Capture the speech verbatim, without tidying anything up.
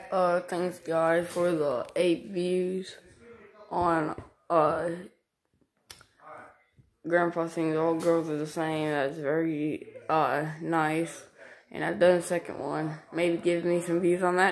Uh, thanks guys for the eight views on uh Grandpa Thinks All Girls Are the Same. That's very uh nice. And I've done a second one. Maybe give me some views on that.